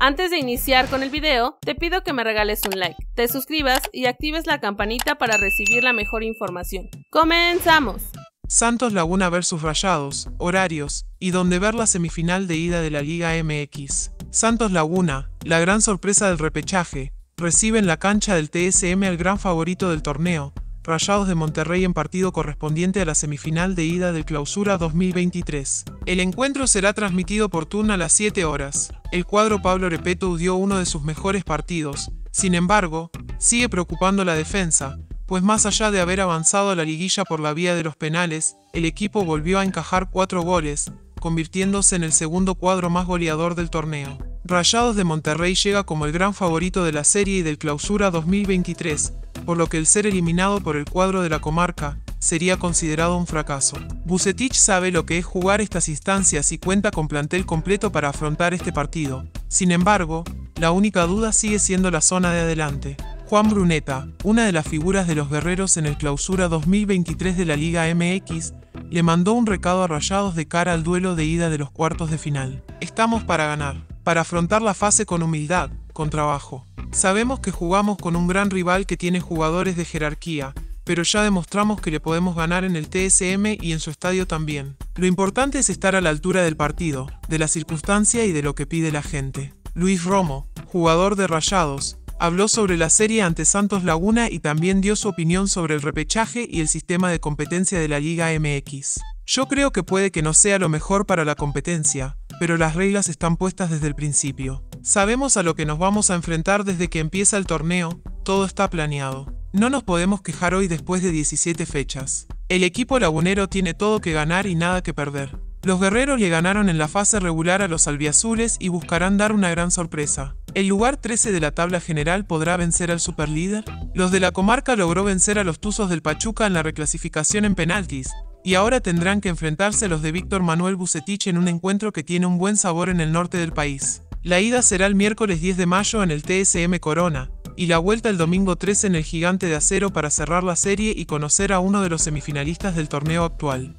Antes de iniciar con el video, te pido que me regales un like, te suscribas y actives la campanita para recibir la mejor información. ¡Comenzamos! Santos Laguna vs Rayados, horarios y donde ver la semifinal de ida de la Liga MX. Santos Laguna, la gran sorpresa del repechaje, recibe en la cancha del TSM al gran favorito del torneo, Rayados de Monterrey, en partido correspondiente a la semifinal de ida del Clausura 2023. El encuentro será transmitido por turno a las 7 horas. El cuadro Pablo Repeto dio uno de sus mejores partidos. Sin embargo, sigue preocupando la defensa, pues más allá de haber avanzado a la liguilla por la vía de los penales, el equipo volvió a encajar 4 goles, convirtiéndose en el segundo cuadro más goleador del torneo. Rayados de Monterrey llega como el gran favorito de la serie y del Clausura 2023, por lo que el ser eliminado por el cuadro de la comarca sería considerado un fracaso. Vucetich sabe lo que es jugar estas instancias y cuenta con plantel completo para afrontar este partido. Sin embargo, la única duda sigue siendo la zona de adelante. Juan Bruneta, una de las figuras de los guerreros en el Clausura 2023 de la Liga MX, le mandó un recado a Rayados de cara al duelo de ida de los cuartos de final. Estamos para ganar, para afrontar la fase con humildad, con trabajo. Sabemos que jugamos con un gran rival que tiene jugadores de jerarquía, pero ya demostramos que le podemos ganar en el TSM y en su estadio también. Lo importante es estar a la altura del partido, de la circunstancia y de lo que pide la gente. Luis Romo, jugador de Rayados, habló sobre la serie ante Santos Laguna y también dio su opinión sobre el repechaje y el sistema de competencia de la Liga MX. Yo creo que puede que no sea lo mejor para la competencia, pero las reglas están puestas desde el principio. Sabemos a lo que nos vamos a enfrentar desde que empieza el torneo, todo está planeado. No nos podemos quejar hoy después de 17 fechas. El equipo lagunero tiene todo que ganar y nada que perder. Los guerreros le ganaron en la fase regular a los albiazules y buscarán dar una gran sorpresa. ¿El lugar 13 de la tabla general podrá vencer al superlíder? Los de la comarca logró vencer a los Tuzos del Pachuca en la reclasificación en penaltis, y ahora tendrán que enfrentarse a los de Víctor Manuel Vucetich en un encuentro que tiene un buen sabor en el norte del país. La ida será el miércoles 10 de mayo en el TSM Corona, y la vuelta el domingo 13 en el Gigante de Acero para cerrar la serie y conocer a uno de los semifinalistas del torneo actual.